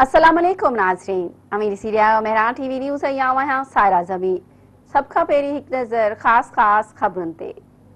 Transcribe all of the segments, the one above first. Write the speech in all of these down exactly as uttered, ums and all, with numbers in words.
अस्सलाम वालेकुम नाज़रीन, अमीर सीरिया मेहरान टीवी न्यूज़ ऐं आहियां सायरा ज़मी। सभ खां पहिरीं हिकु नज़र ख़ासि ख़ासि ख़बरुनि ते।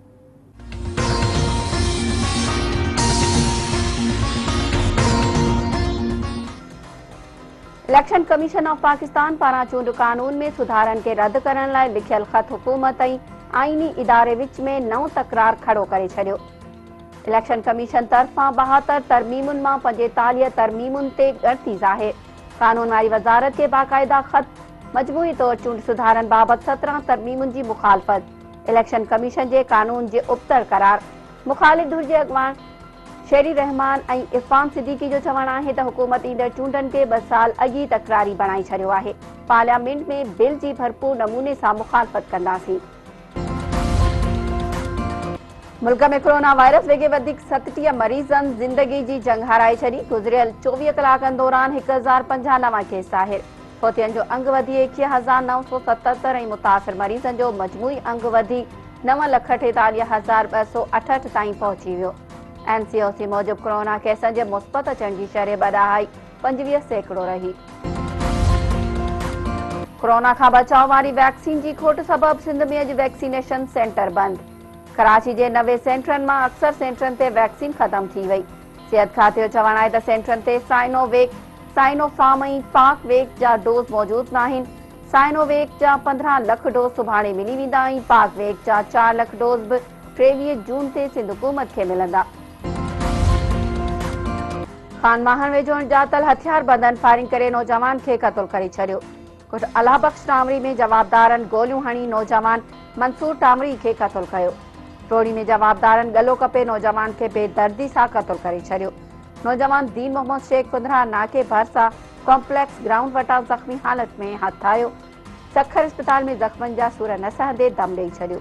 इलेक्शन कमीशन ऑफ पाकिस्तान पारां चूंड कानून में सुधारनि खे रद्द करण लाइ लिखियल ख़त हुकूमत ऐं आईनी इदारे विच में नओं तकरार खड़ो करे छॾियो। इलेक्शन कमीशन तरफ़ां ॿाहतरि तरमीमुनि मां पंजेतालीह तरमीमुनि ते ॻणती ज़ाहिर। कानून वारी वज़ारत खे बाक़ाइदा ख़त मजमूई तौर चूंड सुधारनि बाबति सत्रहं तरमीमुनि जी मुखालफ़त। इलेक्शन कमीशन जे कानून जे उबतड़ करार। मुख़ालिफ़ धुर जे अॻवान शेरी रहमान ऐं इरफान सिद्दीकी जो चवणु आहे त हुकूमत ईंदड़ चूंडनि खे ॿ साल अॻु ई तकरारी बणाए छॾियो आहे। पार्लियामेंट में बिल जी भरपूर नमूने सां मुखालफ़त कंदासीं। मुल्क में कोरोना वायरस वेगे वधीक सतटीह मरीज़नि ज़िंदगी जी जंग हाराए छॾी। गुज़िरियल चोवीह कलाकनि दौरान हिकु हज़ार पंजाह नवां केस ज़ाहिर। फोतियनि जो अंग वधी एकवीह हज़ार नव सौ सतहतरि ऐं मुतासिर मरीज़नि जो मजमूई अंग वधी नव लख टेतालीह हज़ार ॿ सौ अठहठि ताईं पहुची वियो। एन सी ओ सी मूजिबि कोरोना केसनि जे मुस्बत अचण जी शरह ॿ ॾहाई पंजवीह सैकड़ो रही। कोरोना खां बचाव वारी वैक्सीन जी खोट सबबि सिंध में अॼु वैक्सीनेशन सेंटर बंदि। कराची जे नवे सेंटरनि मां अक्सर सेंटरनि ते वैक्सीन ख़तम थी वई। सिहत खाते जो चवणु आहे त सेंटरनि ते साइनोवेक, साइनोफार्म ऐं पाकवेक जा डोज़ मौजूदु न आहिनि। साइनोवेक जा पंद्रहं लख डोज़ सुभाणे मिली वेंदा ऐं पाकवेक जा चारि लख डोज़ बि टेवीह जून ते सिंध हुकूमत खे मिलंदा। खान माहन वेझो ॼातल हथियार बंदनि फायरिंग करे नौजवान खे क़तल करे छॾियो। कुझ अलाह बख्श टामरी में जवाबदारनि गोलियूं हणी नौजवान मंसूर टामरी खे क़तल कयो। रोड़ी में जवाबदारनि गलो कपे नौजवान खे बेदर्दी सां क़तल करे छॾियो। नौजवान दीन मोहम्मद शेख पंद्रहं नाके भरिसां कॉम्प्लेक्स ग्राउंड वटां ज़ख़्मी हालत में हथु आयो। सखर अस्पताल में ज़ख़्मनि जा सूर न सहंदे दम ॾेई छॾियो।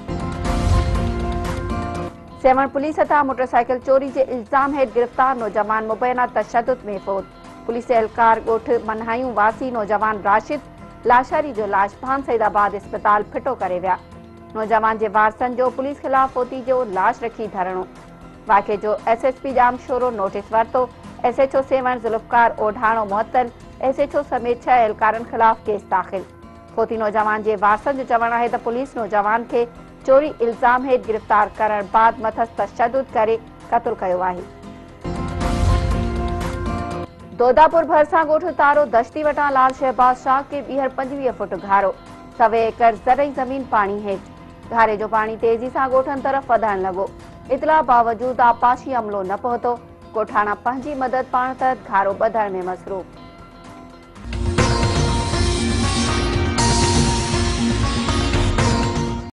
सेवन पुलिस हथां मोटरसाइकिल चोरी जे इल्ज़ाम हेठि गिरफ़्तार नौजवान मुबैना तशद्दुद में फ़ौत। पुलिस एहलकार ॻोठ मनहायूं वासी नौजवान राशिद लाशारी जो लाश भान सईदाबाद अस्पताल फिटो करे विया। नौजवान जे वारसनि जो पुलिस ख़िलाफ़ फ़ौती जो लाश रखी धरणो। वाक़े जो S H P Jam Shoro notice वरितो। S H O Sehwan Zulfiqar Odhano मुअत्तल, एस एच ओ समेत छह एहलकारनि ख़िलाफ़ केस दाख़िल। फ़ौती नौजवान जे वारसनि जो चवणु आहे त पुलिस नौजवान खे चोरी इल्ज़ाम हेठि गिरफ़्तार करण बाद मथस तशद्दुद करे क़तल कयो आहे। दोदापुर भरसां ॻोठ तारो दश्ती वटां लाल शहबाज शाह खे ॿीहर पंजवीह फुट घारो। सवे एकड़ ज़रई ज़मीन पाणी हेठि। घारे जो पाणी तेज़ी सां ॻोठनि तरफ़ वधण लॻो। इतला बावजूदि आबपाशी अमलो न पहुतो। ॻोठाणा पंहिंजी मदद पाण तहत घारो ॿधण में मसरूफ़।